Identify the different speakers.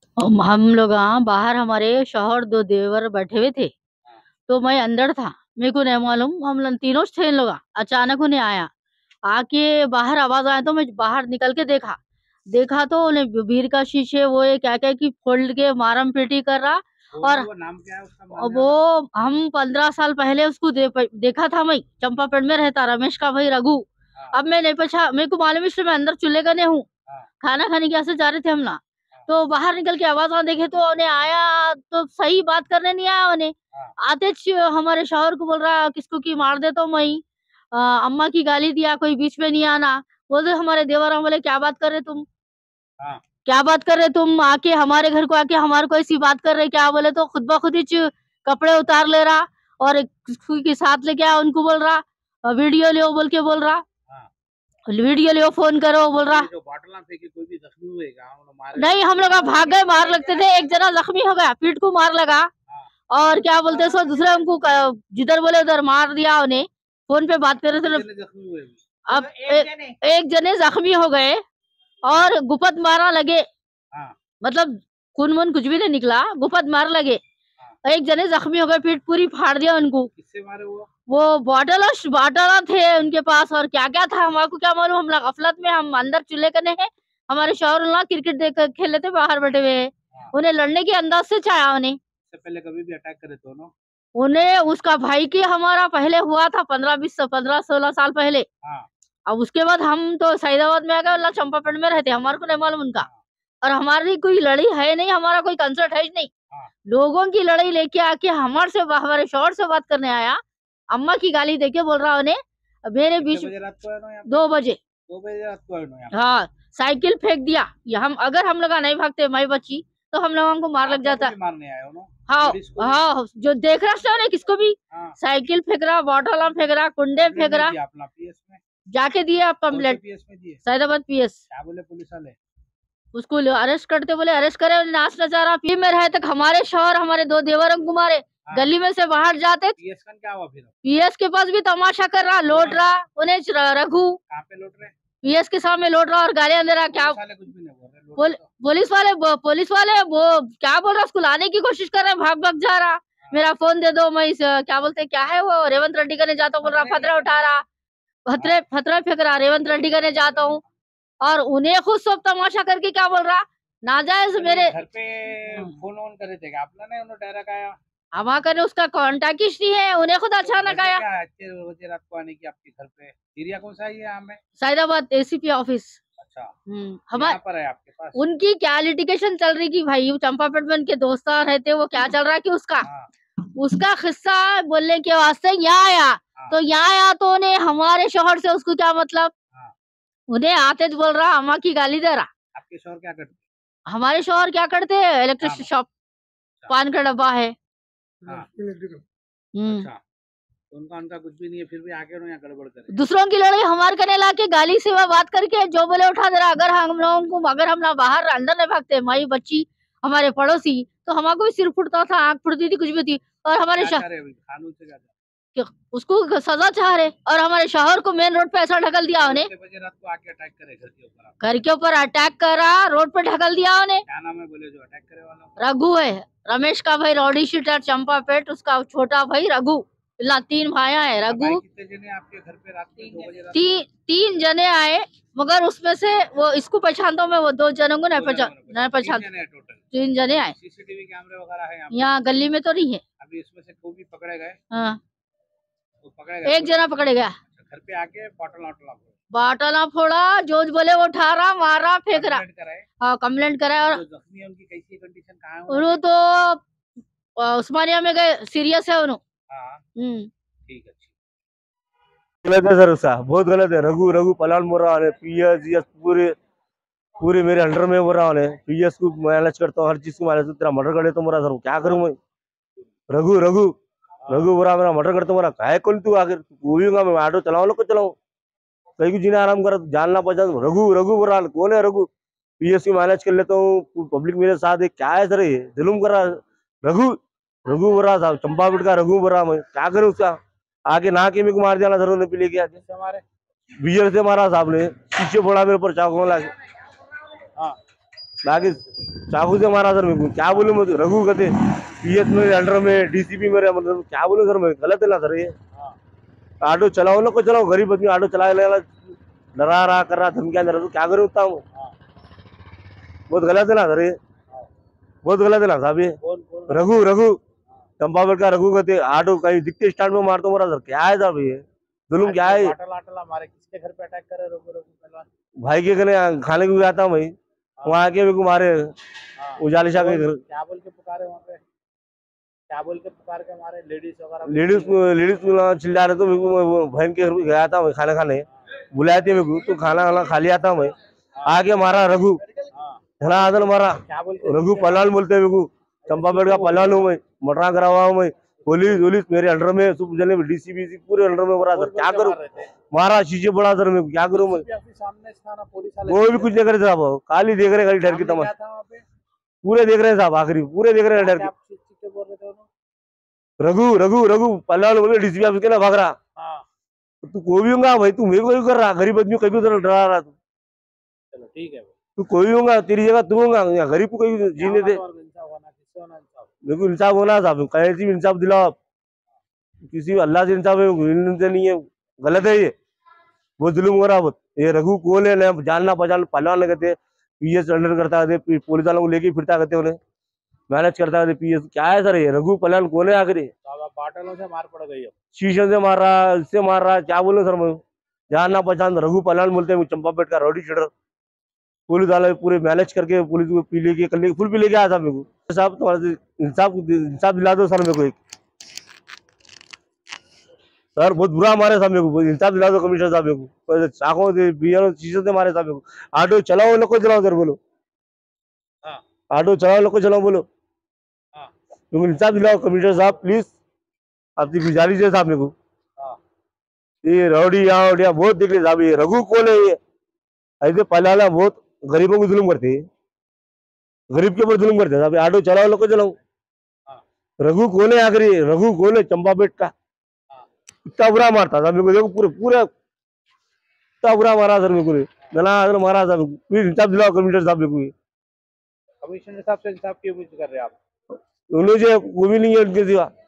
Speaker 1: हम लोग बाहर हमारे शौहर दो देवर बैठे हुए थे, तो मैं अंदर था। मेरे को नहीं मालूम, हम तीनों थे इन लोग। अचानक उन्हें आया, आके बाहर आवाज आया तो मैं बाहर निकल के देखा। देखा तो उन्हें बीर का शीशे वो ये क्या क्या की फोल्ड के मारम पेटी कर रहा। और
Speaker 2: वो नाम क्या है उसका,
Speaker 1: वो हम 15 साल पहले उसको देखा था। मैं चंपापेट में रहता, रमेश का भाई रघु।
Speaker 2: हाँ,
Speaker 1: अब मैं नहीं पछा, मेरे को मालूम इसलिए मैं अंदर चूल्हे का नहीं हूँ।
Speaker 2: हाँ,
Speaker 1: खाना खाने के ऐसे जा रहे थे हम ना। तो बाहर निकल के आवाज आ देखे तो उन्हें आया तो सही बात करने नहीं आया उन्हें।
Speaker 2: हाँ,
Speaker 1: आते हमारे शौहर को बोल रहा किसको की मार दे तो मैं अम्मा की गाली दिया, कोई बीच में नहीं आना। बोलते हमारे देवर हम बोले क्या बात कर रहे तुम,
Speaker 2: हाँ,
Speaker 1: क्या बात कर रहे तुम, आके हमारे घर को आके हमारे को ऐसी बात कर रहे क्या। बोले तो खुद ब खुद ही कपड़े उतार ले रहा और एक के साथ लेके आया, उनको बोल रहा वीडियो लियो बोल के बोल रहा,
Speaker 2: हाँ।
Speaker 1: वीडियो लियो फोन करो बोल रहा।
Speaker 2: जो बाटला फेंकी कोई भी जख्मी हुएगा, हम लोग मारे
Speaker 1: नहीं, हम लोग भाग गए, मार लगते थे। एक जना जख्मी हो गया, पीठ को मार लगा।
Speaker 2: हाँ,
Speaker 1: और क्या बोलते सो दूसरे हमको जिधर बोले उधर मार दिया उन्हें। फोन पे बात कर रहे थे।
Speaker 2: कितने जख्मी हुए भी?
Speaker 1: अब एक जने जख्मी हो गए और गुपत मारा लगे।
Speaker 2: हाँ,
Speaker 1: मतलब खून वून कुछ भी नहीं निकला, गुपत मार लगे।
Speaker 2: हाँ।
Speaker 1: एक जने जख्मी हो गए, पीठ पूरी फाड़ दिया उनको।
Speaker 2: किससे मारे
Speaker 1: वो बॉटल थे उनके पास और क्या क्या था हमारे को क्या मालूम। हम लोग गफलत में, हम अंदर चूल्हे करने हैं। हमारे शौहर ना क्रिकेट देख खेल रहे थे, बाहर बैठे हुए हैं।
Speaker 2: हाँ।
Speaker 1: उन्हें लड़ने के अंदाज से चाहा उन्हें।
Speaker 2: इससे पहले कभी भी अटैक करे दोनों?
Speaker 1: उन्हें उसका भाई की हमारा पहले हुआ था 15-16 साल पहले।
Speaker 2: हाँ,
Speaker 1: अब उसके बाद हम तो सैदाबाद में आ गए, मतलब चंपापेट में रहते, हमारे को नहीं मालूम उनका।
Speaker 2: हाँ,
Speaker 1: और हमारी कोई लड़ाई है नहीं, हमारा कोई कंसर्ट है ही नहीं।
Speaker 2: हाँ।
Speaker 1: लोगों की लड़ाई लेके आके हमारे शौहर से बात करने आया। अम्मा की गाली देके बोल रहा उन्हें मेरे
Speaker 2: कितने
Speaker 1: बीच।
Speaker 2: बजे रात को आए ना यहाँ पे?
Speaker 1: 2 बजे।
Speaker 2: 2 बजे रात को आए ना यहाँ पे?
Speaker 1: हाँ, साइकिल फेंक दिया। अगर हम लोग नहीं भागते, मैं बची, तो हम लोगों को मार
Speaker 2: आप
Speaker 1: लग
Speaker 2: लोग को
Speaker 1: जाता।
Speaker 2: भी मारने आए हो ना?
Speaker 1: हाँ
Speaker 2: लेडीज को भी?
Speaker 1: हाँ, जो देख रहा था ना किसको भी।
Speaker 2: हाँ।
Speaker 1: साइकिल फेंक रहा, बॉटल फेंक रहा, कुंडे
Speaker 2: कंप्लेंट
Speaker 1: फेंक
Speaker 2: नहीं
Speaker 1: रहा।
Speaker 2: दिया अपना पीएस में?
Speaker 1: जाके दिए आप
Speaker 2: कौन से
Speaker 1: कंप्लेंट,
Speaker 2: पीएस में दिए?
Speaker 1: सैदाबाद पीएस।
Speaker 2: क्या बोले पुलिस वाले?
Speaker 1: उसको अरेस्ट करते, बोले अरेस्ट करे, नाच नचा रहा पी में रहे तक। हमारे शौहर हमारे 2 देवर को मारे।
Speaker 2: हाँ।
Speaker 1: गली में से बाहर जाते,
Speaker 2: पीएस का क्या हुआ फिर?
Speaker 1: पीएस के पास भी तमाशा कर रहा, लौट रहा उन्हें रघु।
Speaker 2: कहाँ पे लौट रहे?
Speaker 1: पीएस के सामने लौट रहा और गालियां दे रहा। क्या
Speaker 2: पुलिस वाले कुछ भी नहीं बोल रहे? लौट रहे तो?
Speaker 1: पुलिस वाले वो क्या बोल रहा, उसको लाने की कोशिश कर रहे, भाग भाग जा रहा। मेरा फोन दे दो, मैं क्या बोलते क्या है वो, रेवंत रेड्डी करने जाता हूँ बोल रहा, फतरा उठा रहा, फतरा फेंक रहा, रेवंत रेड्डी करने जाता हूँ। और उन्हें खुद सब तमाशा करके क्या बोल रहा, नाजायज मेरे
Speaker 2: घर पे फोन वोन करे थे क्या? अपना नहीं, उन्होंने डायरेक्ट आया?
Speaker 1: हवा करे, उसका कांटेक्ट ही है। उन्हें खुद अचानक आया।
Speaker 2: क्या है 6 बजे रात को आने की आपके घर पे? एरिया कौन सा है ये यहाँ में?
Speaker 1: Saidabad ACP office.
Speaker 2: अच्छा।
Speaker 1: हम
Speaker 2: यहाँ पर है आपके पास?
Speaker 1: उनकी क्या लिटिगेशन चल रही की भाई, चंपापेट में उनके दोस्त रहते, वो क्या चल रहा है कि
Speaker 2: हाँ,
Speaker 1: उसका किस्सा बोलने के वास्ते यहाँ आया।
Speaker 2: हाँ,
Speaker 1: तो यहाँ आया तो उन्हें हमारे शौहर से उसको क्या मतलब।
Speaker 2: हाँ।
Speaker 1: उन्हें आते तो बोल रहा अम्मा की गाली दे रहा।
Speaker 2: आपके शोर क्या करते?
Speaker 1: हमारे शौहर क्या करते हैं, इलेक्ट्रिक शॉप, पान का डब्बा है।
Speaker 2: हाँ।
Speaker 1: हम्म।
Speaker 2: अच्छा, तो उनका कुछ भी नहीं है, फिर भी आके उन्होंने यहाँ गड़बड़ करे।
Speaker 1: दूसरों की लड़ाई हमारे करने ला के गाली से वह बात करके जो बोले उठा दे रहा। अगर हम ना बाहर अंदर नहीं भागते, माई बच्ची हमारे पड़ोसी, तो हमारे भी सिर फुटता था, आंख फुटती थी, कुछ भी थी। और हमारे
Speaker 2: कानून से क्या
Speaker 1: उसको सजा चाह रहे। और हमारे शौहर को मेन रोड पे ऐसा ढकल दिया उन्हें।
Speaker 2: 6 बजे रात को आके अटैक करे घर के ऊपर?
Speaker 1: घर के ऊपर अटैक करा, रोड पे ढकल दिया उन्हें।
Speaker 2: क्या नाम है बोले जो अटैक करे वाला?
Speaker 1: रघु है, रमेश का भाई, रॉडी शूटर चंपापेट, उसका छोटा भाई रघु। 3 भाइयां है रघु।
Speaker 2: कितने जने आपके घर पे रात में 2 बजे रात?
Speaker 1: 3 जने आए, मगर उसमें से वो इसको पहचानता हूँ मैं, वो 2 जनों को नहीं पहचान। 3 जने आए।
Speaker 2: सीसीटीवी कैमरे वगैरह है
Speaker 1: यहाँ गली में तो नहीं है
Speaker 2: अभी? इसमें से कोई भी पकड़े गए?
Speaker 1: हाँ,
Speaker 2: वो पकड़े गए?
Speaker 1: एक जना पकड़े गया।
Speaker 2: घर पे आके
Speaker 1: बाटला फोड़ा, जो बोले वो उठा रहा, मारा, फेंक रहा। हाँ, कंप्लेंट कराए। और
Speaker 2: जख्मी है उनकी कैसी कंडीशन, कहाँ है
Speaker 1: वो तो उस्मानिया में गए, सीरियस है उन्होंने।
Speaker 2: ठीक है।
Speaker 3: गलत है सर, उसका बहुत गलत है। रघु रघु पलान बोल रहा है, पीएस पूरे पूरे मेरे अंडर में बोल रहा है। पीएस को मैनेज करता हूँ, हर चीज को मैनेज। तेरा मर्डर कर ले तो मोरा सर क्या करूँ मैं? रघु रघु रघु बोला मेरा मर्डर करता मोरा काय कल तू आखिर मैं ऑटो चलाऊ लोग चलाऊ कहीं को जीना आराम कर, जानना पहचान। रघु रघु बोल रहा, कौन है रघु? पीएस की मैनेज कर लेता हूँ, पब्लिक मेरे साथ है। क्या है सर, ये जुलूम कर रहा रघु। रघु बोल रहा था, चंपापेट का रघु बोल रहा, मैं क्या करूँ उसका? आगे ना के मेरे को मार दिया सर, उन्होंने पी लेके हमारे बियर से मारा साहब ने, पीछे फोड़ा मेरे ऊपर चाकू ला के। बाकी चाकू से मारा सर मेरे को। क्या बोलूं मैं, रघु कहते पीएस मेरे अंडर में, डीसीपी मेरे, मतलब क्या बोलूं सर मैं, गलत है ना सर ये।
Speaker 2: हाँ
Speaker 3: ऑटो चलाओ ना, को चलाओ, गरीब आदमी ऑटो चला ले डरा रहा कर रहा, धमकियां दे रहा, तो क्या करूं उतना हूँ।
Speaker 2: हाँ
Speaker 3: बहुत गलत है ना सर ये,
Speaker 2: हाँ।
Speaker 3: बहुत गलत है ना साहब ये।
Speaker 2: कौन कौन?
Speaker 3: रघु रघु चंपावेल का रघु कहते ऑटो कहीं दिखते स्टैंड में मारता मरा सर, क्या है साहब ये जुल्म, क्या है ये?
Speaker 2: बाटल आटल हमारे किसके घर पे अटैक करे? रोको रोको पहलवान।
Speaker 3: भाई के घरे खाने को गया था मैं, वहाँ आके मेरे को मारे,
Speaker 2: हाँ
Speaker 3: उजाली शाह के घर।
Speaker 2: क्या बोल के पुकारे वहाँ पे? क्या बोल के पुकार के मारे? लेडीज वगैरह?
Speaker 3: लेडीज चिल्ला रहे, तो मेरे को वो बहन के घर पे गया था मैं खाना खाने, बुलाए थे मेरे को, तो खाना खाना खा लिया था मैं, आके मारा रघु,
Speaker 2: हाँ
Speaker 3: धनाधन मारा।
Speaker 2: क्या बोल के?
Speaker 3: रघु पहलवान बोलते हैं मेरे को, चंपापेट का पहलवान हूँ मैं, मटरा करा हुआ हूँ मैं, पुलिस मेरे अंडर में, सुप जने डीसीबी पूरे अंडर में मरा सर, क्या करूँ? मारा, शीशे बड़ा सर मेरे को, क्या करूँ मैं?
Speaker 2: सामने था पुलिस वाले,
Speaker 3: वो भी कुछ नहीं करे साहब, खाली देख रहे, खाली डर की तमाश,
Speaker 2: था वहाँ पे?
Speaker 3: पूरे देख रहे हैं साहब, आखिरी पूरे देख रहे हैं डर की।
Speaker 2: आप चीख के बोल रहे थे उन्होंने?
Speaker 3: रघु रघु रघु पहलवान बोले डीसीपी ऑफिस के ना भाग रहा,
Speaker 2: हाँ
Speaker 3: तू कोई भी होगा भाई, तू मेरे को ही कर रहा, गरीब आदमी कभी उधर डरा रहा,
Speaker 2: चलो ठीक है।
Speaker 3: तू कोई भी होगा, तेरी जगह तू होगा, यहाँ गरीब को कोई जीने दे। मेरे को इंसाफ होना साहब, कैसे भी इंसाफ दिलाओ आप, किसी अल्लाह से इंसाफ है, इनसे नहीं है, गलत है ये, वो जुल्म हो रहा है बहुत। ये रघु कौन है ना, जानना पहचान पहलवान कहते, पीएस अंडर करता है, पुलिस वालों को लेके फिरता कहते उन्हें, मैनेज करता है पीएस, क्या है सर ये? रघु पहलवान कौन है आखिर?
Speaker 2: बाटलों से मार पड़ गई।
Speaker 3: शीशे से मार रहा, इससे मार रहा, क्या बोलूं सर मैं, जानना पहचान रघु पहलवान बोलते हैं, चंपापेट का रॉडी शेडर, पुलिस वाले पूरे मैनेज करके पुलिस को पी लेके कल फुल पी लेके आया था मेरे को। साहब तुम्हारे इंसाफ दिला दो सर मेरे को एक, सर बहुत बुरा मारे साहब मेरे को, इंसाफ दिला दो कमिश्नर साहब मेरे को, चाकों से बियर शीशे से मारे साहब मेरे को। ऑटो चलाओ लोग को चलाओ सर बोलो, ऑटो चलाओ लोग को चलाओ बोलो, मेरे को इंसाफ दिलाओ कमिश्नर साहब प्लीज, आपकी गुजारिश है साहब मेरे को। ये रौडी यहाँ बहुत देख रहे साहब, ये रघु कौन है ये? ऐसे पहले वाला बहुत गरीबों को जुल्म करते हैं, गरीब के ऊपर जुल्म करते हैं साहब, ऑटो चलाओ लोग को चलाओ। रघु कौन है आखिर? रघु कौन है चंपापेट का? इतना बुरा मारता था मेरे को, देखो पूरे पूरे इतना बुरा मारा सर मेरे को, गला मारा था, प्लीज इंसाफ दिलाओ कमिश्नर साहब मेरे को।
Speaker 2: कमिश्नर साहब से इंसाफ की उम्मीद कर रहे हैं आप?
Speaker 3: उन्होंने जो वो भी नहीं है उनके सिवा।